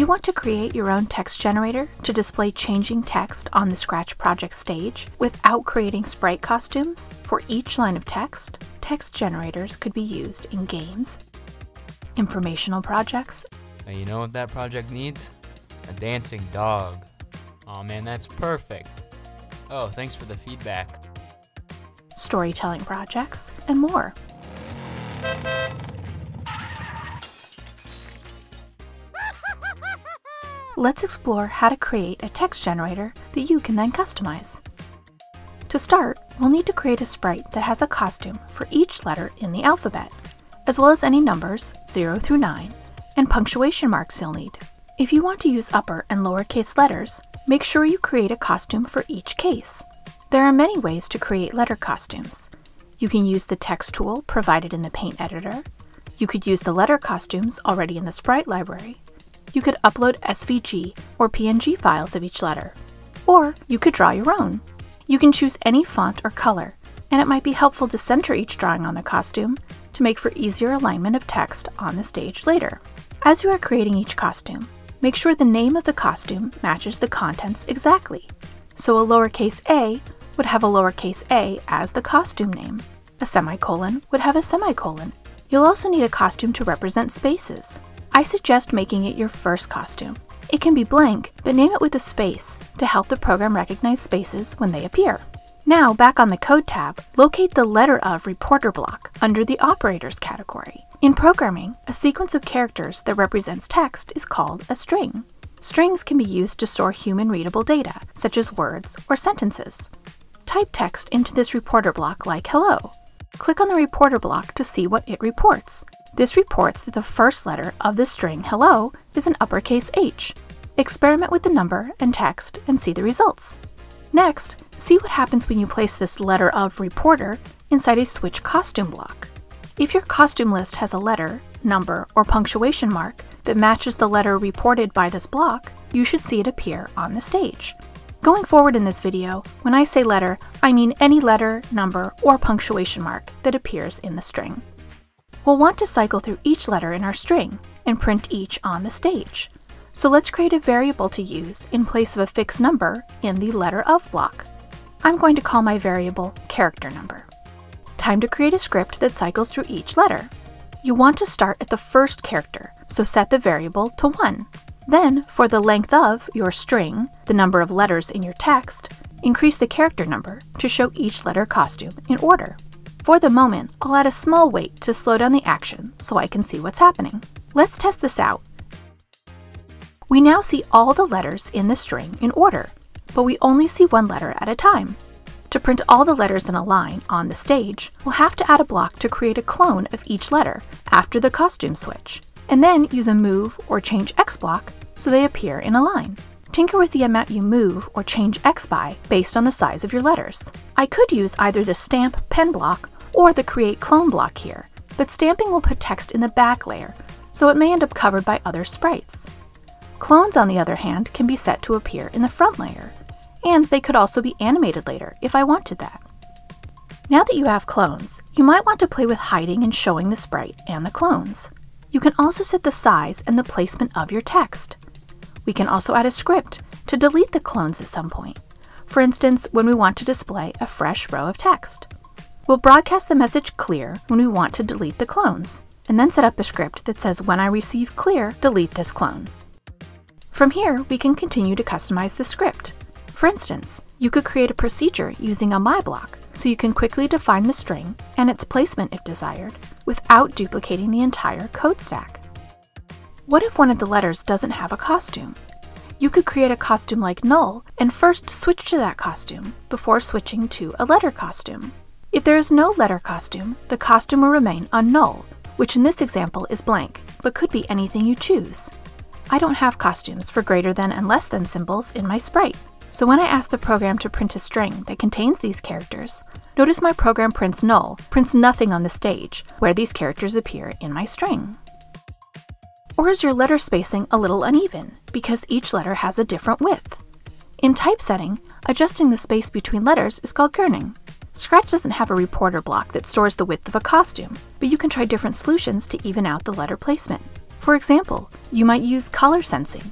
you want to create your own text generator to display changing text on the Scratch project stage without creating sprite costumes for each line of text, text generators could be used in games, informational projects. Now you know what that project needs? A dancing dog. Aw man, that's perfect. Oh, thanks for the feedback. Storytelling projects, and more. Let's explore how to create a text generator that you can then customize. To start, we'll need to create a sprite that has a costume for each letter in the alphabet, as well as any numbers 0 through 9, and punctuation marks you'll need. If you want to use upper and lowercase letters, make sure you create a costume for each case. There are many ways to create letter costumes. You can use the text tool provided in the Paint editor. You could use the letter costumes already in the sprite library. You could upload SVG or PNG files of each letter. Or you could draw your own. You can choose any font or color, and it might be helpful to center each drawing on the costume to make for easier alignment of text on the stage later. As you are creating each costume, make sure the name of the costume matches the contents exactly. So a lowercase a would have a lowercase a as the costume name. A semicolon would have a semicolon. You'll also need a costume to represent spaces. I suggest making it your first costume. It can be blank, but name it with a space to help the program recognize spaces when they appear. Now, back on the Code tab, locate the letter of reporter block under the Operators category. In programming, a sequence of characters that represents text is called a string. Strings can be used to store human-readable data, such as words or sentences. Type text into this reporter block like hello. Click on the reporter block to see what it reports. This reports that the first letter of the string hello is an uppercase H. Experiment with the number and text and see the results. Next, see what happens when you place this letter of reporter inside a switch costume block. If your costume list has a letter, number, or punctuation mark that matches the letter reported by this block, you should see it appear on the stage. Going forward in this video, when I say letter, I mean any letter, number, or punctuation mark that appears in the string. We'll want to cycle through each letter in our string and print each on the stage. So let's create a variable to use in place of a fixed number in the letter of block. I'm going to call my variable character number. Time to create a script that cycles through each letter. You want to start at the first character, so set the variable to 1. Then, for the length of your string, the number of letters in your text, increase the character number to show each letter costume in order. For the moment, I'll add a small wait to slow down the action so I can see what's happening. Let's test this out. We now see all the letters in the string in order, but we only see one letter at a time. To print all the letters in a line on the stage, we'll have to add a block to create a clone of each letter after the costume switch, and then use a move or change X block so they appear in a line. Tinker with the amount you move or change X by based on the size of your letters. I could use either the stamp pen block or the create clone block here, but stamping will put text in the back layer, so it may end up covered by other sprites. Clones, on the other hand, can be set to appear in the front layer, and they could also be animated later if I wanted that. Now that you have clones, you might want to play with hiding and showing the sprite and the clones. You can also set the size and the placement of your text. We can also add a script to delete the clones at some point, for instance, when we want to display a fresh row of text. We'll broadcast the message clear when we want to delete the clones, and then set up a script that says when I receive clear, delete this clone. From here, we can continue to customize the script. For instance, you could create a procedure using a my block, so you can quickly define the string and its placement if desired, without duplicating the entire code stack. What if one of the letters doesn't have a costume? You could create a costume like null and first switch to that costume before switching to a letter costume. If there is no letter costume, the costume will remain on null, which in this example is blank, but could be anything you choose. I don't have costumes for greater than and less than symbols in my sprite, so when I ask the program to print a string that contains these characters, notice my program prints null, prints nothing on the stage where these characters appear in my string. Or is your letter spacing a little uneven because each letter has a different width? In typesetting, adjusting the space between letters is called kerning. Scratch doesn't have a reporter block that stores the width of a costume, but you can try different solutions to even out the letter placement. For example, you might use color sensing,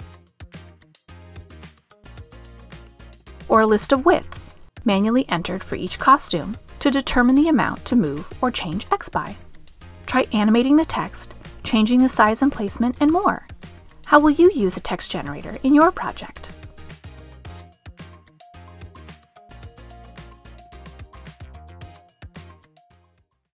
or a list of widths, manually entered for each costume, to determine the amount to move or change X by. Try animating the text, changing the size and placement, and more. How will you use a text generator in your project?